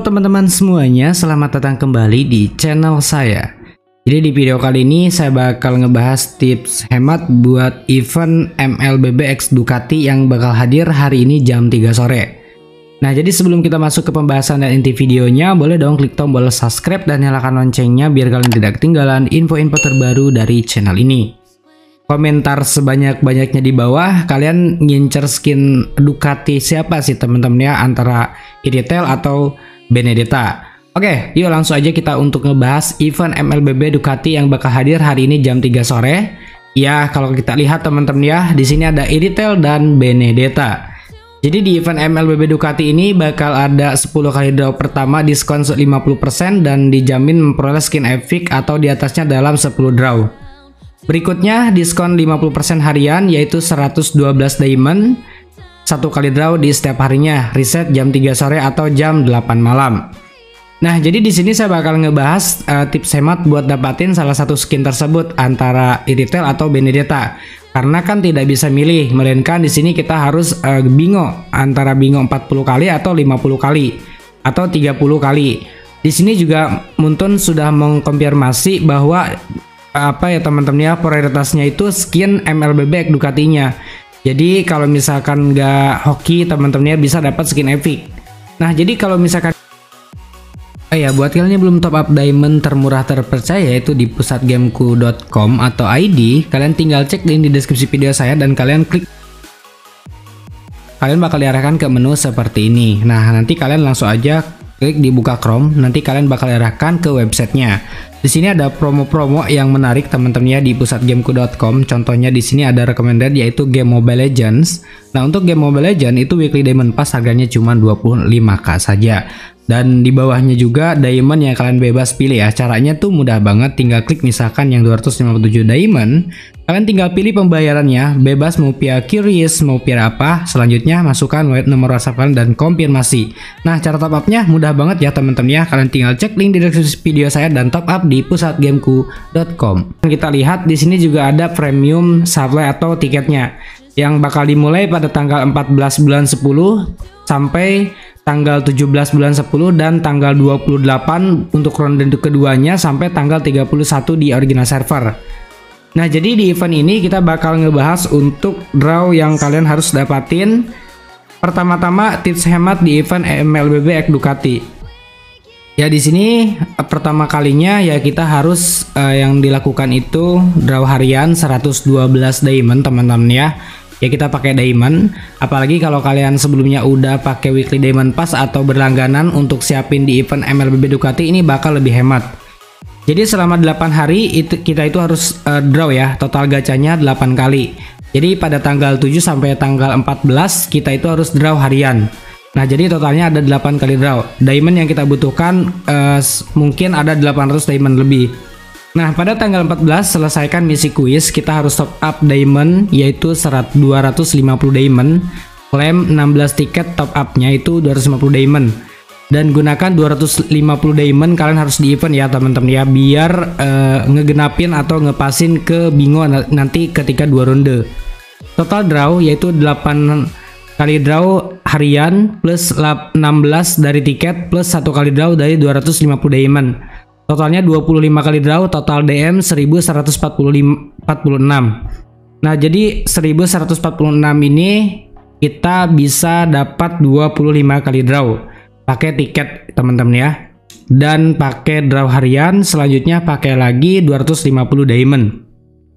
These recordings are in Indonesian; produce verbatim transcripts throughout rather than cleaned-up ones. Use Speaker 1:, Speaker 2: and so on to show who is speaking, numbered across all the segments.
Speaker 1: teman-teman semuanya, selamat datang kembali di channel saya. Jadi di video kali ini saya bakal ngebahas tips hemat buat event M L B B X Ducati yang bakal hadir hari ini jam tiga sore. Nah, jadi sebelum kita masuk ke pembahasan dan inti videonya, boleh dong klik tombol subscribe dan nyalakan loncengnya biar kalian tidak ketinggalan info-info terbaru dari channel ini. Komentar sebanyak-banyaknya di bawah, kalian ngincer skin Ducati siapa sih teman-teman ya, antara Iritel atau Benedetta. Oke, yuk langsung aja kita untuk ngebahas event M L B B Ducati yang bakal hadir hari ini jam tiga sore. Ya, kalau kita lihat teman-teman ya, di sini ada Iritel dan Benedetta. Jadi di event M L B B Ducati ini bakal ada sepuluh kali draw pertama diskon lima puluh persen dan dijamin memperoleh skin epic atau di atasnya dalam sepuluh draw. Berikutnya diskon lima puluh persen harian yaitu seratus dua belas diamond, satu kali draw di setiap harinya, reset jam tiga sore atau jam delapan malam. Nah, jadi di sini saya bakal ngebahas uh, tips hemat buat dapatin salah satu skin tersebut antara Iritel atau Benedetta. Karena kan tidak bisa milih, melainkan di sini kita harus uh, bingo antara bingo empat puluh kali atau lima puluh kali atau tiga puluh kali. Di sini juga Muntun sudah mengkonfirmasi bahwa apa ya teman-teman ya, prioritasnya itu skin M L B B X Ducatinya. Jadi kalau misalkan nggak hoki teman-temannya bisa dapat skin epic. Nah, jadi kalau misalkan oh ya, buat kalian yang belum top up diamond termurah terpercaya yaitu di pusat gameku dot com atau I D, kalian tinggal cek link di deskripsi video saya dan kalian klik. Kalian bakal diarahkan ke menu seperti ini. Nah, nanti kalian langsung aja klik di buka Chrome, nanti kalian bakal diarahkan ke websitenya. Di sini ada promo-promo yang menarik teman-teman ya di pusat gameku dot com. Contohnya di sini ada recommended yaitu game Mobile Legends. Nah, untuk game Mobile Legends itu weekly diamond pass harganya cuma dua puluh lima K saja. Dan di bawahnya juga diamond yang kalian bebas pilih ya. Caranya tuh mudah banget, tinggal klik misalkan yang dua ratus lima puluh tujuh diamond. Kalian tinggal pilih pembayarannya, bebas mau via QRIS, mau via apa. Selanjutnya masukkan nomor WhatsApp kalian dan konfirmasi. Nah, cara top upnya mudah banget ya teman-teman ya. Kalian tinggal cek link di deskripsi video saya dan top up di pusat gameku dot com. Kita lihat di sini juga ada premium supply atau tiketnya yang bakal dimulai pada tanggal empat belas bulan sepuluh sampai tanggal tujuh belas bulan sepuluh dan tanggal dua puluh delapan untuk ronde keduanya sampai tanggal tiga puluh satu di original server. Nah, jadi di event ini kita bakal ngebahas untuk draw yang kalian harus dapatin. Pertama-tama tips hemat di event M L B B X Ducati. Ya, di sini pertama kalinya ya kita harus uh, yang dilakukan itu draw harian seratus dua belas diamond teman-teman ya. Ya, kita pakai diamond, apalagi kalau kalian sebelumnya udah pakai weekly diamond pass atau berlangganan untuk siapin di event M L B B Ducati ini bakal lebih hemat. Jadi selama delapan hari itu kita itu harus uh, draw ya, total gacanya delapan kali. Jadi pada tanggal tujuh sampai tanggal empat belas kita itu harus draw harian. Nah, jadi totalnya ada delapan kali draw. Diamond yang kita butuhkan uh, mungkin ada delapan ratus diamond lebih. Nah, pada tanggal empat belas selesaikan misi kuis, kita harus top up diamond yaitu dua ratus lima puluh diamond, klaim enam belas tiket top upnya itu dua ratus lima puluh diamond, dan gunakan dua ratus lima puluh diamond kalian harus di event ya teman-teman ya, biar uh, ngegenapin atau ngepasin ke bingo nanti ketika dua ronde. Total draw yaitu delapan kali draw harian plus enam belas dari tiket plus satu kali draw dari dua ratus lima puluh diamond. Totalnya dua puluh lima kali draw, total D M seribu seratus empat puluh enam. Nah, jadi seribu seratus empat puluh enam ini kita bisa dapat dua puluh lima kali draw pakai tiket teman-teman ya. Dan pakai draw harian, selanjutnya pakai lagi dua ratus lima puluh diamond.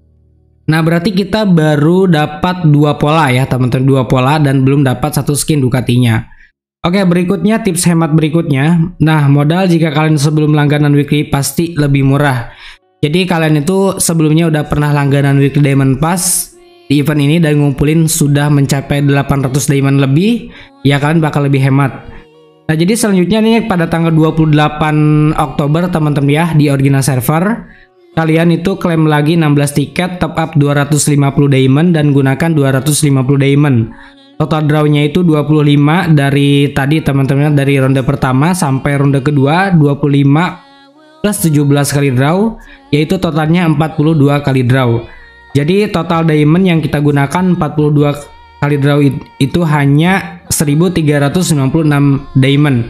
Speaker 1: Nah, berarti kita baru dapat dua pola ya teman-teman, dua pola dan belum dapat satu skin Ducatinya. Oke, berikutnya tips hemat berikutnya. Nah, modal jika kalian sebelum langganan weekly pasti lebih murah. Jadi kalian itu sebelumnya udah pernah langganan weekly diamond pass di event ini dan ngumpulin sudah mencapai delapan ratus diamond lebih, ya kalian bakal lebih hemat. Nah, jadi selanjutnya nih pada tanggal dua puluh delapan Oktober teman-teman ya di original server, kalian itu klaim lagi enam belas tiket, top up dua ratus lima puluh diamond dan gunakan dua ratus lima puluh diamond. Total drawnya itu dua puluh lima dari tadi teman-teman, dari ronde pertama sampai ronde kedua dua puluh lima plus tujuh belas kali draw, yaitu totalnya empat puluh dua kali draw. Jadi total diamond yang kita gunakan empat puluh dua kali draw itu hanya seribu tiga ratus sembilan puluh enam diamond.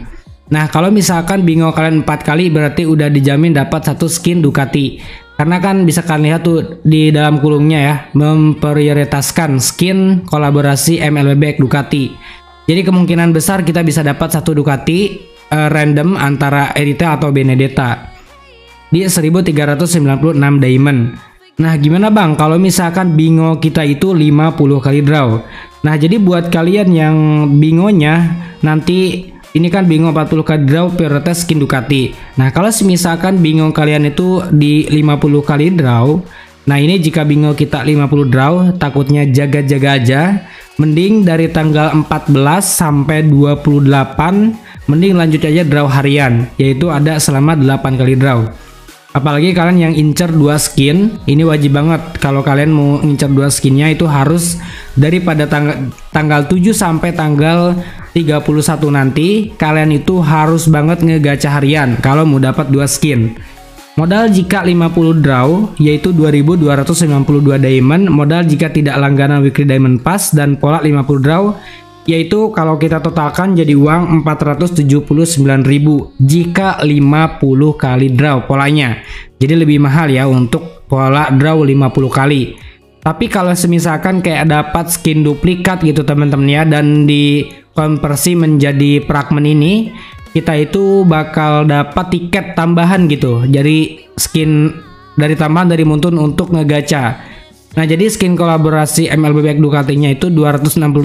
Speaker 1: Nah, kalau misalkan bingo kalian empat kali berarti udah dijamin dapat satu skin Ducati. Karena kan bisa kalian lihat tuh di dalam kolomnya ya, memprioritaskan skin kolaborasi M L B X Ducati. Jadi kemungkinan besar kita bisa dapat satu Ducati uh, random antara Eritel atau Benedetta di seribu tiga ratus sembilan puluh enam diamond. Nah, gimana Bang kalau misalkan bingo kita itu lima puluh kali draw? Nah, jadi buat kalian yang bingonya nanti ini kan bingo empat puluh kali draw prioritas skin Ducati. Nah, kalau misalkan bingo kalian itu di lima puluh kali draw, nah ini jika bingo kita lima puluh draw, takutnya jaga-jaga aja. Mending dari tanggal empat belas sampai dua puluh delapan, mending lanjut aja draw harian, yaitu ada selama delapan kali draw. Apalagi kalian yang incer dua skin, ini wajib banget kalau kalian mau incer dua skinnya itu harus daripada tanggal tanggal tujuh sampai tanggal tiga puluh satu nanti kalian itu harus banget ngegacha harian kalau mau dapat dua skin. Modal jika lima puluh draw yaitu dua ribu dua ratus sembilan puluh dua diamond, modal jika tidak langganan weekly diamond pass dan pola lima puluh draw yaitu kalau kita totalkan jadi uang empat ratus tujuh puluh sembilan ribu jika lima puluh kali draw polanya. Jadi lebih mahal ya untuk pola draw lima puluh kali. Tapi kalau semisalkan kayak dapat skin duplikat gitu teman-teman ya, dan dikonversi menjadi fragment ini, kita itu bakal dapat tiket tambahan gitu. Jadi skin dari tambahan dari Muntun untuk ngegacha. Nah, jadi skin kolaborasi M L B X Ducati-nya itu dua ratus enam puluh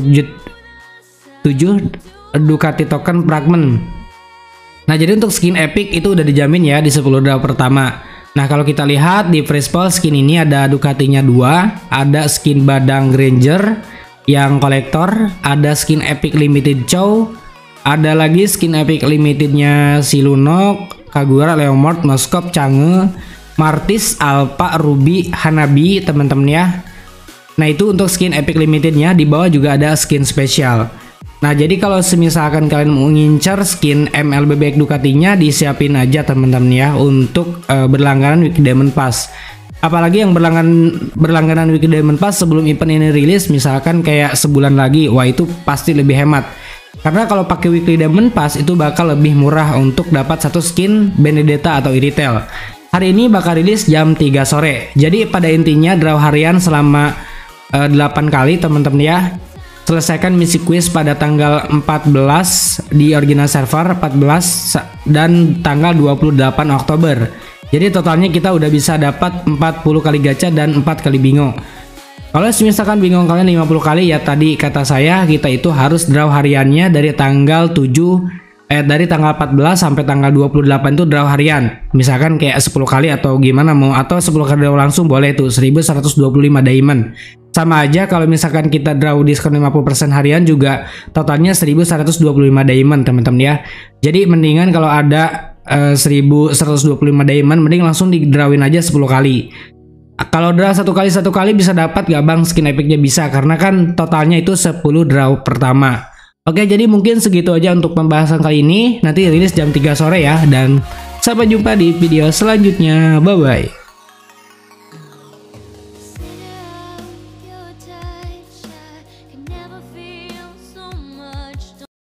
Speaker 1: tujuh Ducati token fragment. Nah, jadi untuk skin epic itu udah dijamin ya di sepuluh draw pertama. Nah, kalau kita lihat di free spawn skin ini ada Ducati-nya dua, ada skin Badang Granger yang kolektor, ada skin epic limited Chow, ada lagi skin epic limitednya si Lunok, Kagura, Leomord, Moskop, Change, Martis, Alpha, Ruby, Hanabi teman-teman ya. Nah, itu untuk skin epic limitednya. Di bawah juga ada skin spesial. Nah, jadi kalau semisalkan kalian mau ngincar skin M L B X Ducati-nya, disiapin aja teman-teman ya untuk uh, berlangganan Weekly Diamond Pass. Apalagi yang berlangganan berlangganan Weekly Diamond Pass sebelum event ini rilis, misalkan kayak sebulan lagi, wah itu pasti lebih hemat. Karena kalau pakai Weekly Diamond Pass itu bakal lebih murah untuk dapat satu skin Benedetta atau Eritel. Hari ini bakal rilis jam tiga sore. Jadi pada intinya draw harian selama uh, delapan kali teman-teman ya. Selesaikan misi quiz pada tanggal empat belas di original server empat belas dan tanggal dua puluh delapan Oktober. Jadi totalnya kita udah bisa dapat empat puluh kali gacha dan empat kali bingo. Kalau misalkan bingo kalian lima puluh kali ya tadi kata saya kita itu harus draw hariannya dari tanggal tujuh eh dari tanggal empat belas sampai tanggal dua puluh delapan itu draw harian. Misalkan kayak sepuluh kali atau gimana mau, atau sepuluh kali draw langsung boleh tuh seribu seratus dua puluh lima diamond. Sama aja kalau misalkan kita draw diskon lima puluh persen harian juga totalnya seribu seratus dua puluh lima diamond teman-teman ya. Jadi mendingan kalau ada uh, seribu seratus dua puluh lima diamond mending langsung di drawin aja sepuluh kali. Kalau draw satu kali satu kali bisa dapat gak bang skin epicnya? Bisa, karena kan totalnya itu sepuluh draw pertama. Oke, jadi mungkin segitu aja untuk pembahasan kali ini. Nanti rilis jam tiga sore ya, dan sampai jumpa di video selanjutnya. Bye bye.